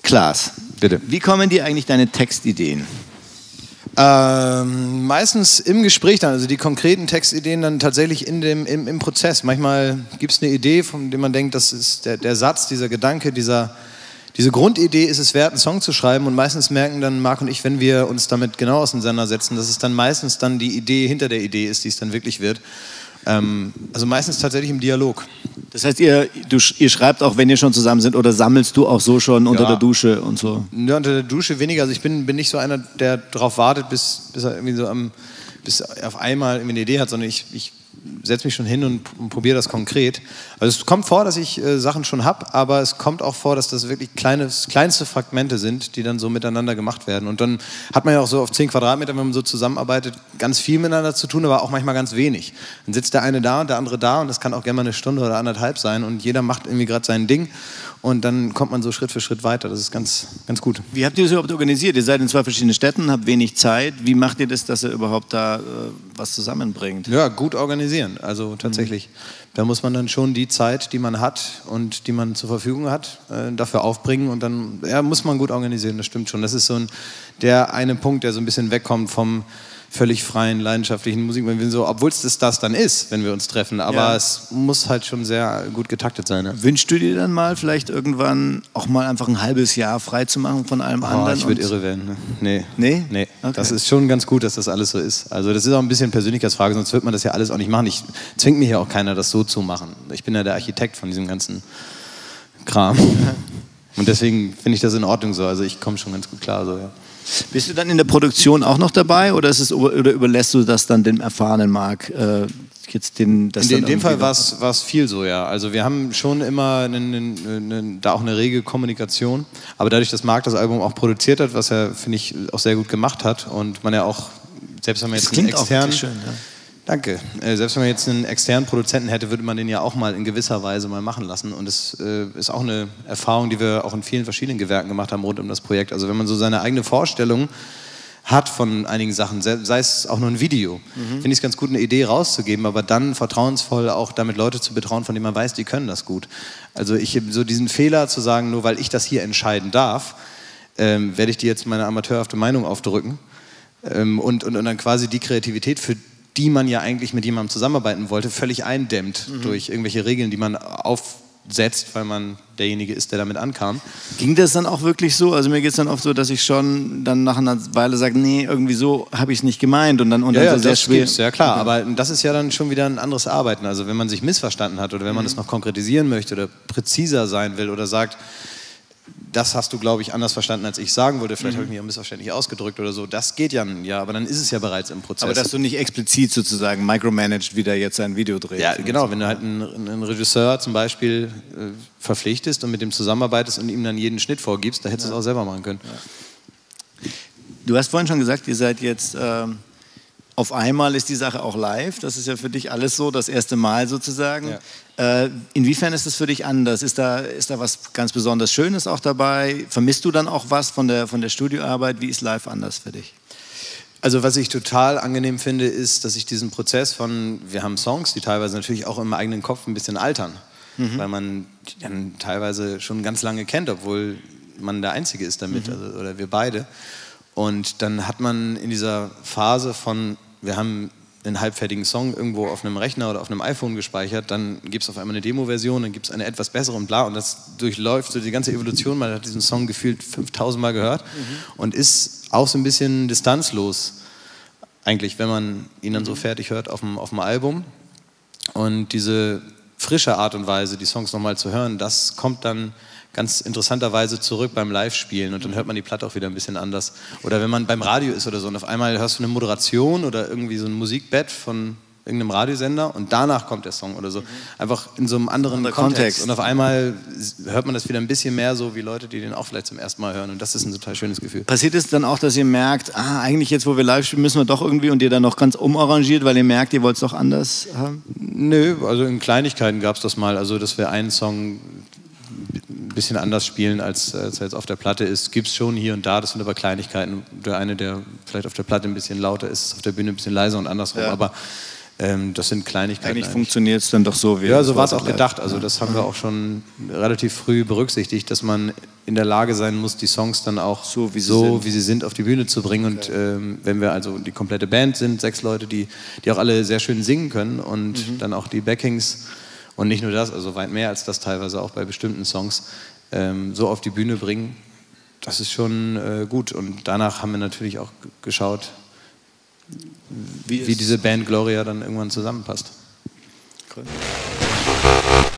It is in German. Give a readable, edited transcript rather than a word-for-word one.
Klaas, bitte. Wie kommen dir eigentlich deine Textideen? Meistens im Gespräch dann, also die konkreten Textideen dann tatsächlich im Prozess. Manchmal gibt es eine Idee, von der man denkt, das ist der Satz, dieser Gedanke, diese Grundidee ist es wert, einen Song zu schreiben, und meistens merken dann Marc und ich, wenn wir uns damit genau auseinandersetzen, dass es dann meistens dann die Idee hinter der Idee ist, die es dann wirklich wird. Also meistens tatsächlich im Dialog. Das heißt, ihr schreibt auch, wenn ihr schon zusammen seid, oder sammelst du auch so schon unter der Dusche und so? Ja, unter der Dusche weniger. Also ich bin nicht so einer, der darauf wartet, bis er irgendwie so bis auf einmal irgendwie eine Idee hat, sondern ich setze mich schon hin und probiere das konkret. Also es kommt vor, dass ich Sachen schon habe, aber es kommt auch vor, dass das wirklich kleinste Fragmente sind, die dann so miteinander gemacht werden. Und dann hat man ja auch so auf 10 Quadratmeter, wenn man so zusammenarbeitet, ganz viel miteinander zu tun, aber auch manchmal ganz wenig. Dann sitzt der eine da und der andere da, und das kann auch gerne mal eine Stunde oder 1,5 sein, und jeder macht irgendwie gerade sein Ding. Und dann kommt man so Schritt für Schritt weiter. Das ist ganz, ganz gut. Wie habt ihr das überhaupt organisiert? Ihr seid in 2 verschiedenen Städten, habt wenig Zeit. Wie macht ihr das, dass ihr überhaupt da was zusammenbringt? Ja, gut organisieren. Also tatsächlich. Da muss man dann schon die Zeit, die man hat und die man zur Verfügung hat, dafür aufbringen. Und dann muss man gut organisieren, das stimmt schon. Das ist so der eine Punkt, der so ein bisschen wegkommt vom völlig freien, leidenschaftlichen Musik. Obwohl es das dann ist, wenn wir uns treffen. Aber es muss halt schon sehr gut getaktet sein. Ja. Wünschst du dir dann mal vielleicht irgendwann auch mal einfach ein halbes Jahr frei zu machen von allem anderen? Ich würde irre werden. Ne? Nee? Nee. Okay. Das ist schon ganz gut, dass das alles so ist. Also das ist auch ein bisschen Persönlichkeitsfrage, sonst wird man das ja alles auch nicht machen. Ich zwingt mich ja auch keiner, das so zu machen. Ich bin ja der Architekt von diesem ganzen Kram. Und deswegen finde ich das in Ordnung so. Also ich komme schon ganz gut klar so, ja. Bist du dann in der Produktion auch noch dabei, oder überlässt du das dann dem erfahrenen Marc? In dem Fall war es viel so, ja. Also wir haben schon immer da auch eine rege Kommunikation. Aber dadurch, dass Marc das Album auch produziert hat, was er, finde ich, auch sehr gut gemacht hat, und man ja auch, selbst wenn man jetzt einen externen... Schön, ja. Danke. Selbst wenn man jetzt einen externen Produzenten hätte, würde man den ja auch mal in gewisser Weise mal machen lassen. Und es ist auch eine Erfahrung, die wir auch in vielen verschiedenen Gewerken gemacht haben rund um das Projekt. Also wenn man so seine eigene Vorstellung hat von einigen Sachen, sei es auch nur ein Video, finde ich es ganz gut, eine Idee rauszugeben, aber dann vertrauensvoll auch damit Leute zu betrauen, von denen man weiß, die können das gut. Also so diesen Fehler zu sagen, nur weil ich das hier entscheiden darf, werde ich dir jetzt meine amateurhafte Meinung aufdrücken, und dann quasi die Kreativität, für die man ja eigentlich mit jemandem zusammenarbeiten wollte, völlig eindämmt durch irgendwelche Regeln, die man aufsetzt, weil man derjenige ist, der damit ankam. Ging das dann auch wirklich so? Also mir geht es dann oft so, dass ich schon dann nach einer Weile sage, nee, irgendwie so habe ich es nicht gemeint, und dann so sehr das schwer. Gibt's, ja klar, aber das ist ja dann schon wieder ein anderes Arbeiten. Also wenn man sich missverstanden hat oder wenn man das noch konkretisieren möchte oder präziser sein will oder sagt, das hast du, glaube ich, anders verstanden, als ich sagen wollte. Vielleicht habe ich mich auch missverständlich ausgedrückt oder so. Das geht ja, aber dann ist es ja bereits im Prozess. Aber dass du nicht explizit sozusagen micromanaged wieder jetzt ein Video drehst. Ja, genau. Wenn du halt einen Regisseur zum Beispiel verpflichtest und mit dem zusammenarbeitest und ihm dann jeden Schnitt vorgibst, da hättest du es auch selber machen können. Ja. Du hast vorhin schon gesagt, ihr seid jetzt... Auf einmal ist die Sache auch live. Das ist ja für dich alles so, das erste Mal sozusagen. Ja. Inwiefern ist das für dich anders? Ist da was ganz besonders Schönes auch dabei? Vermisst du dann auch was von der Studioarbeit? Wie ist live anders für dich? Also was ich total angenehm finde, ist, dass ich diesen Prozess wir haben Songs, die teilweise natürlich auch im eigenen Kopf ein bisschen altern. Weil man die dann teilweise schon ganz lange kennt, obwohl man der Einzige ist damit, oder wir beide. Und dann hat man in dieser Phase wir haben einen halbfertigen Song irgendwo auf einem Rechner oder auf einem iPhone gespeichert, dann gibt es auf einmal eine Demo-Version, dann gibt es eine etwas bessere und bla, und das durchläuft so die ganze Evolution. Man hat diesen Song gefühlt 5000 Mal gehört und ist auch so ein bisschen distanzlos eigentlich, wenn man ihn dann so fertig hört auf dem Album. Und diese frische Art und Weise, die Songs nochmal zu hören, das kommt dann ganz interessanterweise zurück beim Live-Spielen, und dann hört man die Platte auch wieder ein bisschen anders. Oder wenn man beim Radio ist oder so und auf einmal hörst du eine Moderation oder irgendwie so ein Musikbett von irgendeinem Radiosender und danach kommt der Song oder so. Einfach in so einem anderen Kontext. Und auf einmal hört man das wieder ein bisschen mehr so wie Leute, die den auch vielleicht zum ersten Mal hören, und das ist ein total schönes Gefühl. Passiert es dann auch, dass ihr merkt, eigentlich jetzt, wo wir live spielen, müssen wir doch irgendwie, und ihr dann noch ganz umarrangiert, weil ihr merkt, ihr wollt es doch anders haben? Nö, also in Kleinigkeiten gab es das mal, also dass wir einen Song ein bisschen anders spielen, als er jetzt auf der Platte ist. Gibt es schon hier und da, das sind aber Kleinigkeiten. Der eine, der vielleicht auf der Platte ein bisschen lauter ist, ist auf der Bühne ein bisschen leiser und andersrum. Ja. Aber Das sind Kleinigkeiten. Eigentlich funktioniert es dann doch so, wie ja, so war es auch gedacht. Also das haben wir auch schon relativ früh berücksichtigt, dass man in der Lage sein muss, die Songs dann auch so, wie sie sind, auf die Bühne zu bringen. Okay. Und wenn wir also die komplette Band sind, 6 Leute, die auch alle sehr schön singen können und dann auch die Backings und nicht nur das, also weit mehr als das teilweise auch bei bestimmten Songs, so auf die Bühne bringen, das ist schon gut. Und danach haben wir natürlich auch geschaut, wie diese Band Gloria dann irgendwann zusammenpasst.